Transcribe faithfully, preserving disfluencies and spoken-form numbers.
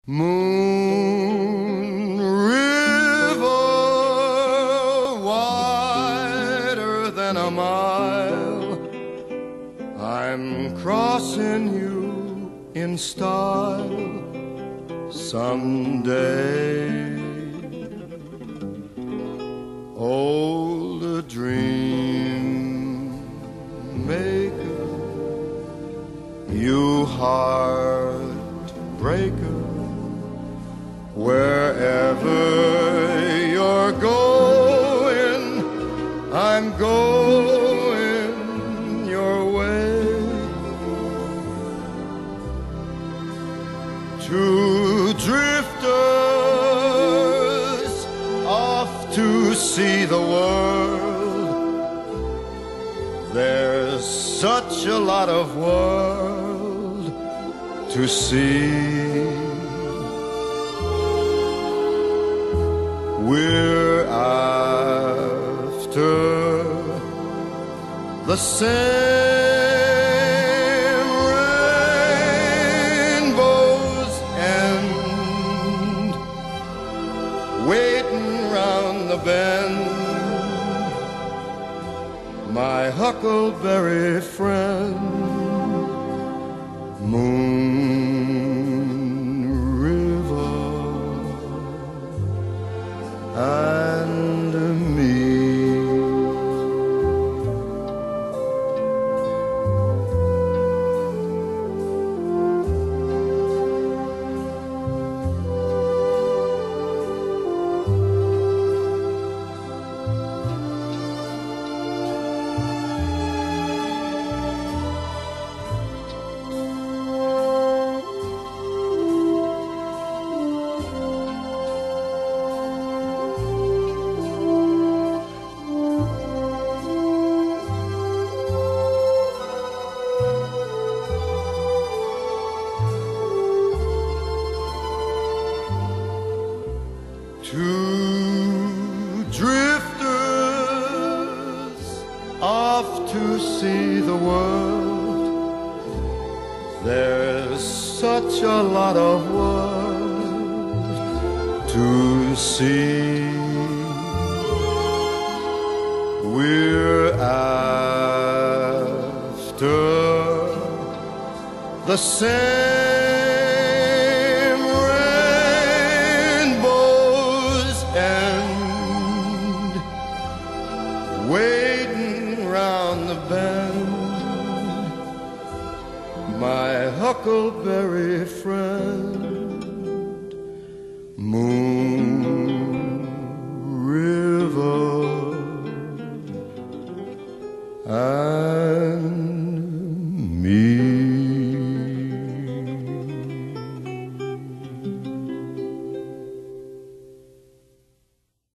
Moon River, wider than a mile, I'm crossing you in style someday. Old dream maker, you heartbreaker, wherever you're going, I'm going your way. Two drifters off to see the world. There's such a lot of world to see. We're after the same rainbow's end, waiting round the bend, my huckleberry friend, Moon and me. Two drifters off to see the world. There's such a lot of world to see. We're after the same